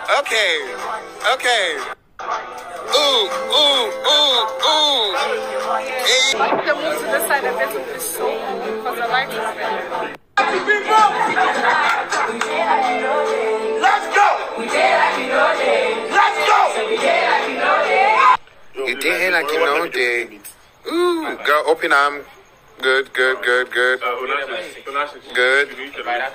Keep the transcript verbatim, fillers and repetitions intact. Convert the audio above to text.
Okay. Okay. Ooh, ooh, ooh, ooh. Hey. The move to the side of it is so cool because the light is better. Let's go! Let's go! You did like you know day. Ooh, girl, open arm. Good, good, good, good. Good.